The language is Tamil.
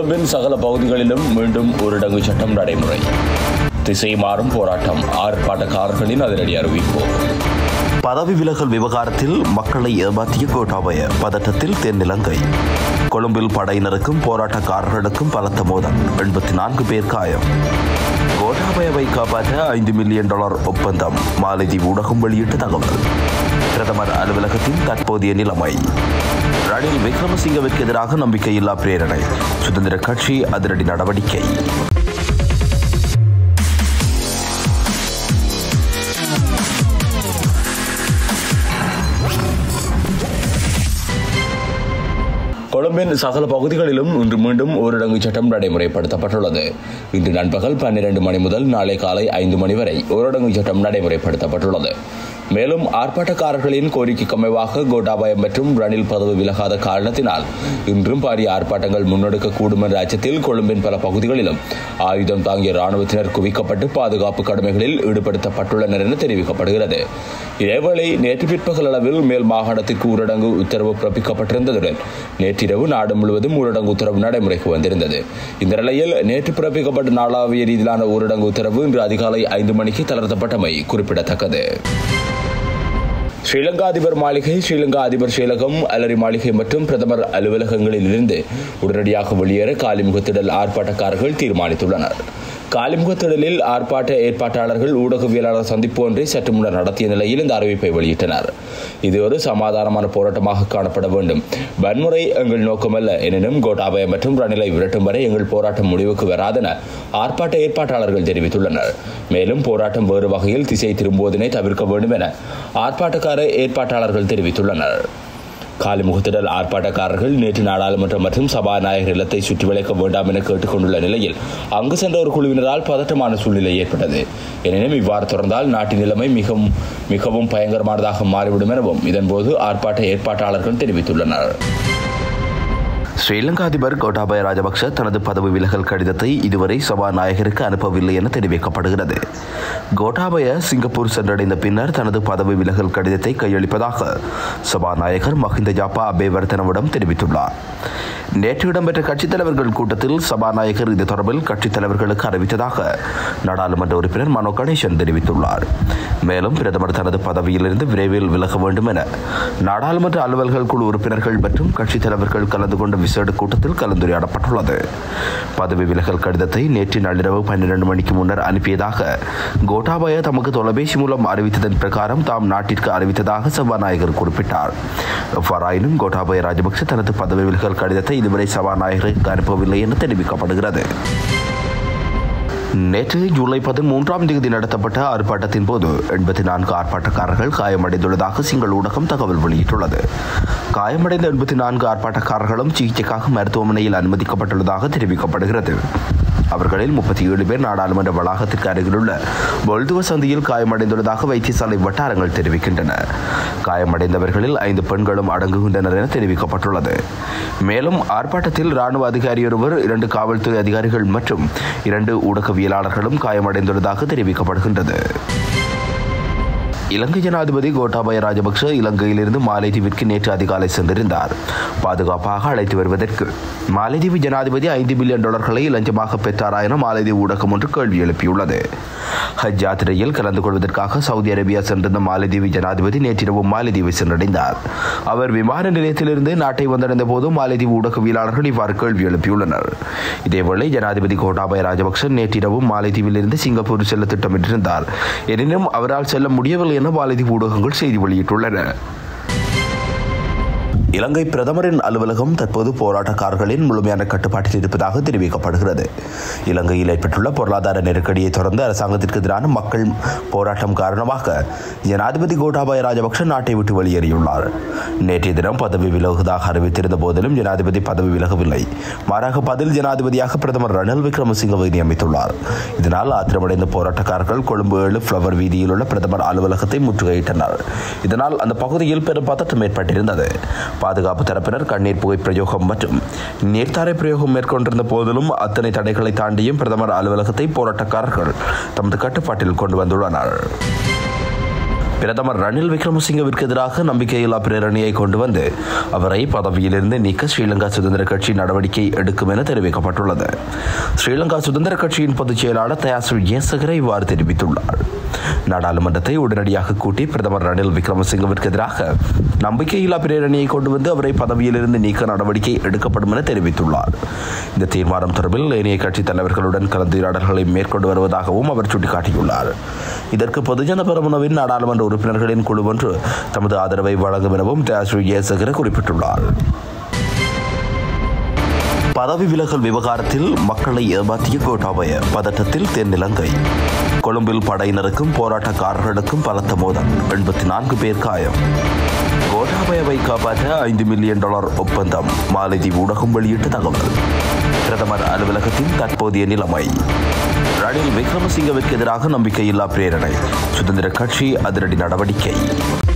கொழும்பின் சகல பகுதிகளிலும் மீண்டும் ஊரடங்கு சட்டம் நடைமுறை. திசை மாறும் போராட்டம், ஆர்ப்பாட்டக்காரர்களின் அதிரடி அறிவிப்பு. பதவி விலகல் விவகாரத்தில் மக்களை ஏமாற்றிய கோட்டாபய, பதட்டத்தில் தென்னிலங்கை. கொழும்பில் படையினருக்கும் போராட்டக்காரர்களுக்கும் பலத்த மோதல், 84 பேர் காயம். கோட்டாபயவை காப்பாற்ற $5 மில்லியன் ஒப்பந்தம், மாலைதீவு ஊடகம் வெளியிட்ட தகவல். பிரதமர் அலுவலகத்தின் தற்போதைய நிலைமை. ரணில் விக்ரமசிங்கவிற்கு எதிராக நம்பிக்கையில்லா பிரேரணை, சுதந்திர கட்சி அதிரடி நடவடிக்கை. கொழும்பின் சகல பகுதிகளிலும் இன்று மீண்டும் ஊரடங்கு சட்டம் நடைமுறைப்படுத்தப்பட்டுள்ளது. இன்று நண்பகல் 12 மணி முதல் நாளை காலை 5 மணி வரை ஊரடங்கு சட்டம் நடைமுறைப்படுத்தப்பட்டுள்ளது. மேலும் ஆர்ப்பாட்டக்காரர்களின் கோரிக்கைக்கு அமைவாக கோட்டாபய மற்றும் ரணில் பதவி விலகாத காரணத்தினால் இன்றும் பாரிய ஆர்ப்பாட்டங்கள் முன்னெடுக்கக்கூடும் என்ற அச்சத்தில் கொழும்பின் பல பகுதிகளிலும் ஆயுதம் தாங்கிய ராணுவத்தினர் குவிக்கப்பட்டு பாதுகாப்பு கடமைகளில் ஈடுபடுத்தப்பட்டுள்ளனர் என தெரிவிக்கப்படுகிறது. இதேவேளை நேற்று பிற்பகல் அளவில் மேல் மாகாணத்திற்கு ஊரடங்கு உத்தரவு பிறப்பிக்கப்பட்டிருந்ததுடன் நேற்றிரவு நாடு முழுவதும் ஊரடங்கு உத்தரவு நடைமுறைக்கு வந்திருந்தது. இந்த நிலையில் நேற்று பிறப்பிக்கப்பட்ட நாளாவிய ரீதியிலான ஊரடங்கு உத்தரவு இன்று அதிகாலை 5 மணிக்கு தளர்த்தப்பட்டமை குறிப்பிடத்தக்கது. ஸ்ரீலங்கா அதிபர் மாளிகை, ஸ்ரீலங்கா அதிபர் செயலகம், அலரி மாளிகை மற்றும் பிரதமர் அலுவலகங்களில் இருந்து உடனடியாக வெளியேற காலிமுகத்திடல் ஆர்ப்பாட்டக்காரர்கள் தீர்மானித்துள்ளனர். காலிமுகத்திடலில் ஆர்ப்பாட்ட ஏற்பாட்டாளர்கள் ஊடகவியலாளர் சந்திப்பு ஒன்றை சற்று முன்னர் நடத்திய நிலையில் இந்த அறிவிப்பை வெளியிட்டனர். இது ஒரு சமாதானமான போராட்டமாக காணப்பட வேண்டும். வன்முறை எங்கள் நோக்கமல்ல. எனினும் கோட்டாபய மற்றும் ரணிலை விரட்டும் வரை எங்கள் போராட்டம் முடிவுக்கு வராதென ஆர்ப்பாட்ட ஏற்பாட்டாளர்கள் தெரிவித்துள்ளனர். மேலும் போராட்டம் வேறு வகையில் திசை திரும்புவதனை தவிர்க்க வேண்டும் என ஆர்ப்பாட்டக்கார ஏற்பாட்டாளர்கள் தெரிவித்துள்ளனர். காலிமுகத்திடல் ஆர்ப்பாட்டக்காரர்கள் நேற்று நாடாளுமன்றம் மற்றும் சபாநாயகர் இல்லத்தை சுற்றி வளைக்க வேண்டாம் என கேட்டுக் கொண்டுள்ள நிலையில் அங்கு சென்ற ஒரு குழுவினரால் பதட்டமான சூழ்நிலை ஏற்பட்டது. எனினும் இவ்வாறு தொடர்ந்தால் நாட்டின் நிலைமை மிகவும் பயங்கரமானதாக மாறிவிடும் எனவும் இதன்போது ஆர்ப்பாட்ட ஏற்பாட்டாளர்கள் தெரிவித்துள்ளனர். ஸ்ரீலங்கா அதிபர் கோட்டாபய ராஜபக்ஷ தனது பதவி விலகல் கடிதத்தை இதுவரை சபாநாயகருக்கு அனுப்பவில்லை என தெரிவிக்கப்படுகிறது. கோட்டாபய சிங்கப்பூர் சென்றடைந்த பின்னர் தனது பதவி விலகல் கடிதத்தை கையளிப்பதாக சபாநாயகர் மஹிந்த ஜாப்பா அபேவர்தனவிடம் தெரிவித்துள்ளார். நேற்று இடம்பெற்ற கட்சித் தலைவர்கள் கூட்டத்தில் சபாநாயகர் இது தொடர்பில் கட்சித் தலைவர்களுக்கு அறிவித்ததாக நாடாளுமன்ற உறுப்பினர் மனோ கணேசன் தெரிவித்துள்ளார். மேலும் பிரதமர் தனது பதவியிலிருந்து விரைவில் விலக வேண்டும் என நாடாளுமன்ற அலுவல்கள் குழு உறுப்பினர்கள் மற்றும் கட்சித் தலைவர்கள் கலந்து கொண்ட விசேட கூட்டத்தில் கலந்துரையாடப்பட்டுள்ளது. பதவி விலகல் கடிதத்தை நேற்று நள்ளிரவு 12 மணிக்கு முன்னர் அனுப்பியதாக கோட்டாபய தமக்கு தொலைபேசி மூலம் அறிவித்ததன் பிரகாரம் தாம் நாட்டிற்கு அறிவித்ததாக சபாநாயகர் குறிப்பிட்டார். எவ்வாறாயினும் கோட்டாபய ராஜபக்ஷ தனது பதவி விலகல் கடிதத்தை இதுவரை சபாநாயகருக்கு அனுப்பவில்லை என தெரிவிக்கப்படுகிறது. நேற்று ஜூலை 13 நடத்தப்பட்ட ஆர்ப்பாட்டத்தின் போது 84 ஆர்ப்பாட்டக்காரர்கள் காயமடைந்துள்ளதாக சிங்கள ஊடகம் தகவல் வெளியிட்டுள்ளது. காயமடைந்த 84 ஆர்ப்பாட்டக்காரர்களும் சிகிச்சைக்காக மருத்துவமனையில் அனுமதிக்கப்பட்டுள்ளதாக தெரிவிக்கப்படுகிறது. அவர்களில் 37 பேர் நாடாளுமன்ற வளாகத்திற்கு அருகிலுள்ள பொல்துவ சந்தியில் காயமடைந்துள்ளதாக வைத்தியசாலை வட்டாரங்கள் தெரிவிக்கின்றன. காயமடைந்தவர்களில் 5 பெண்களும் அடங்குகின்றனர் என தெரிவிக்கப்பட்டுள்ளது. மேலும் ஆர்ப்பாட்டத்தில் ராணுவ அதிகாரி ஒருவர், 2 காவல்துறை அதிகாரிகள் மற்றும் 2 ஊடகவியலாளர்களும் காயமடைந்துள்ளதாக தெரிவிக்கப்படுகின்றது. இலங்கை ஜனாதிபதி கோட்டாபய ராஜபக்ஷ இலங்கையிலிருந்து மாலைதீவிற்கு நேற்று அதிகாலை சென்றிருந்தார். பாதுகாப்பாக அழைத்து வருவதற்கு மாலைதீவு ஜனாதிபதி $5 மில்லியன் லஞ்சமாக பெற்றாரா என மாலைதீவு ஊடகம் ஒன்று கேள்வி எழுப்பியுள்ளது. ஹஜ் யாத்திரையில் கலந்து கொள்வதற்காக சவுதி அரேபியா சென்றிருந்த மாலைதீவு ஜனாதிபதி நேற்றிரவு மாலைதீவை சென்றடைந்தார். அவர் விமான நிலையத்திலிருந்து நாட்டை வந்தடைந்த போது மாலைதீவு ஊடகவியலாளர்கள் இவ்வாறு கேள்வி எழுப்பியுள்ளனர். இதேவேளை ஜனாதிபதி கோட்டாபய ராஜபக்ஷ நேற்றிரவு மாலைதீவில் இருந்து சிங்கப்பூர் செல்ல திட்டமிட்டிருந்தார். எனினும் அவரால் செல்ல முடியவில்லை என மாலைதீவு ஊடகங்கள் செய்தி வெளியிட்டுள்ளன. இலங்கை பிரதமரின் அலுவலகம் தற்போது போராட்டக்காரர்களின் முழுமையான கட்டுப்பாட்டில் இருப்பதாக தெரிவிக்கப்படுகிறது. இலங்கையில் ஏற்பட்டுள்ள பொருளாதார நெருக்கடியை தொடர்ந்து அரசாங்கத்திற்கு எதிரான மக்கள் போராட்டம் காரணமாக ஜனாதிபதி கோட்டாபய ராஜபக்ஷ நாட்டை விட்டு வெளியேறியுள்ளார். நேற்றைய தினம் பதவி விலகுவதாக அறிவித்திருந்த போதிலும் ஜனாதிபதி பதவி விலகவில்லை. மாறாக பதில் ஜனாதிபதியாக பிரதமர் ரணில் விக்ரமசிங்கவை நியமித்துள்ளார். இதனால் ஆத்திரமடைந்த போராட்டக்காரர்கள் கொழும்பு 7 ஃப்ளவர் வீதியில் உள்ள பிரதமர் அலுவலகத்தை முற்றுகையிட்டனர். இதனால் அந்த பகுதியில் பெரும் பதட்டம் ஏற்பட்டிருந்தது. பாதுகாப்பு தரப்பினர் கண்ணீர் புகை பிரயோகம் மற்றும் நீர்த்தாரை பிரயோகம் மேற்கொண்டிருந்த போதிலும் அத்தனை தடைகளை தாண்டியும் பிரதமர் அலுவலகத்தை போராட்டக்காரர்கள் தமது கட்டுப்பாட்டில் கொண்டு வந்துள்ளனர். பிரதமர் ரணில் விக்ரமசிங்கவிற்கு எதிராக நம்பிக்கையில்லா பிரேரணையை கொண்டு வந்து அவரை பதவியிலிருந்து நீக்க ஸ்ரீலங்கா சுதந்திர கட்சி நடவடிக்கை எடுக்கும் என தெரிவிக்கப்பட்டுள்ளது. ஸ்ரீலங்கா சுதந்திர கட்சியின் பொதுச் செயலாளர் T24.News இவ்வாறு தெரிவித்துள்ளார். நாடாளுமன்றத்தை உடனடியாக கூட்டி பிரதமர் ரணில் விக்ரமசிங்கவிற்கு எதிராக நம்பிக்கையில்லா பிரேரணையை கொண்டு வந்து அவரை பதவியிலிருந்து நீக்க நடவடிக்கை எடுக்கப்படும் என தெரிவித்துள்ளார். இந்த தீர்மானம் தொடர்பில் ஏனைய கட்சித் தலைவர்களுடன் கலந்துரையாடல்களை மேற்கொண்டு வருவதாகவும் அவர் சுட்டிக்காட்டியுள்ளார். இதற்கு பொதுஜன பெரமுனவின் நாடாளுமன்ற உறுப்பினர்களின் குழு ஒன்று தமது ஆதரவை வழங்கும் எனவும் T24.News குறிப்பிட்டுள்ளார். பதவி விலகல் விவகாரத்தில் மக்களை ஏமாற்றிய கோட்டாபய பதட்டத்தில் தென்னிலங்கை. கொழும்பில் படையினருக்கும் போராட்டக்காரர்களுக்கும் பலத்த மோதல், 84 பேர் காயம். கோட்டாபயவை காப்பாற்ற $5 மில்லியன் ஒப்பந்தம், மாலைதீவு ஊடகம் வெளியிட்ட தகவல். பிரதமர் அலுவலகத்தின் தற்போதைய நிலைமை. ரணில் விக்ரமசிங்கவிற்கு எதிராக நம்பிக்கையில்லா பிரேரணை, சுதந்திர கட்சி அதிரடி நடவடிக்கை.